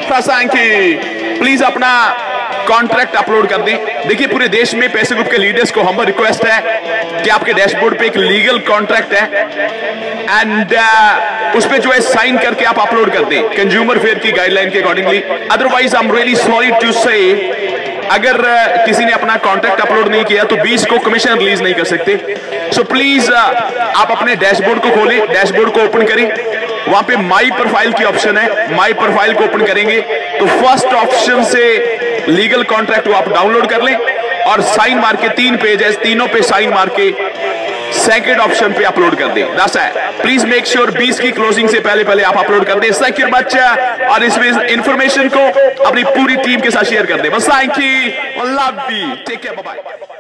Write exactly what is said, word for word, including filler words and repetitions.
Thank you. Please अपना contract upload कर दें। देखिए पूरे देश में पैसे ग्रुप के लीडर्स को हम्बल रिक्वेस्ट है कि आपके डैशबोर्ड पे एक लीगल कॉन्ट्रैक्ट है एंड uh, उस पे जो है साइन करके आप अपलोड कर दें कंज्यूमर फेयर की गाइडलाइन के accordingly. Otherwise I am really sorry to say अगर uh, किसी ने अपना कॉन्ट्रैक्ट अपलोड नहीं किया तो बीस को कमीशन रिलीज नहीं कर सकते। सो so, प्लीज uh, आप अपने डैशबोर्ड को खोलें, डैशबोर्ड को ओपन करें, वहां पे माई प्रोफाइल की ऑप्शन है, माई प्रोफाइल को ओपन करेंगे तो फर्स्ट ऑप्शन से लीगल कॉन्ट्रैक्ट को आप डाउनलोड कर लें और साइन मार के तीन पेज है, तीनों पे साइन मार के सेकंड ऑप्शन पे अपलोड कर दें। दस है। प्लीज मेक श्योर बीस की क्लोजिंग से पहले पहले आप अपलोड कर दें। थैंक यू बच्चा और इस इंफॉर्मेशन को अपनी पूरी टीम के साथ शेयर कर दें। बस thank you, love you, take care, bye bye.